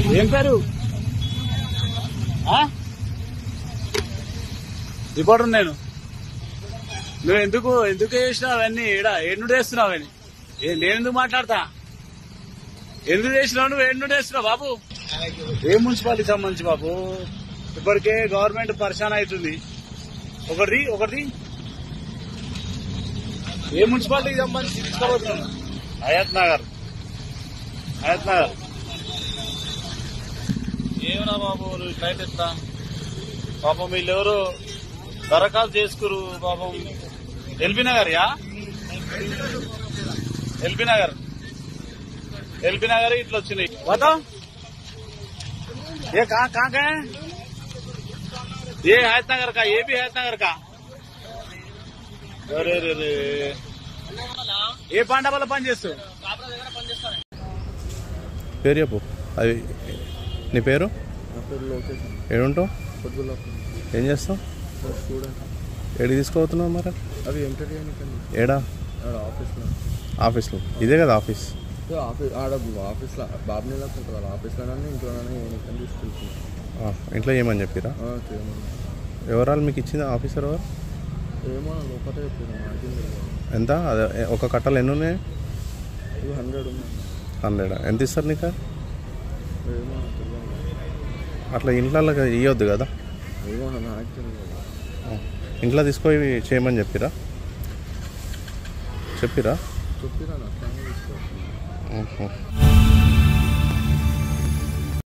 ఏం పేరు? రిపోర్టర్ నేను. నువ్వు ఎందుకు చేసినావు అవన్నీ? ఎన్నుడు వేస్తున్నావు అవన్నీ? నేను ఎందుకు మాట్లాడతా? ఎందుకు చేసినావు నువ్వు? ఎన్నుడు వేస్తున్నావు బాబు? ఏ మున్సిపాలిటీకి సంబంధించి బాబు? ఇప్పటికే గవర్నమెంట్ పరిశాన్ అవుతుంది. ఒకటి ఏ మున్సిపాలిటీకి సంబంధించి తీసుకోబోతున్నాను? హయత్ నగర్. ఏమన్నా బాబు నువ్వు ఫ్లైట్ ఎత్తా? పాపం వీళ్ళెవరు దరఖాస్తు చేసుకురు పాపం. ఎల్బీ నగర్ ఇట్లా వచ్చినాయి. बताओ ये कहाँ का है? ये हयात नगर का, ये भी हयात नगर का. अरे ఏ పాండవలో పని చేస్తావు? పేరు చెప్పు. అది నీ పేరు? ఏడుంటావు? ఏం చేస్తావు? ఏడికి తీసుకుపోతున్నావు మరి? అవి ఏడా? ఆఫీస్లో. ఇదే కదా ఆఫీస్? ఆఫీస్లో బాబునిలా ఉంటుంది. ఆఫీస్లోనే ఇంట్లోనే తీసుకెళ్తున్నాను. ఇంట్లో ఏమని చెప్పిరా? ఎవరాలు మీకు ఇచ్చింది? ఆఫీసర్ ఎవరు? ఏమో లోపల ఎంత? అదే ఒక కట్టలు ఎన్ని ఉన్నాయి? 100. ఎంత ఇస్తారు నీకు? అట్లా ఇంట్లో ఇవ్వద్దు కదా? ఇంట్లో తీసుకొని చేయమని చెప్పిరా? చెప్పిరా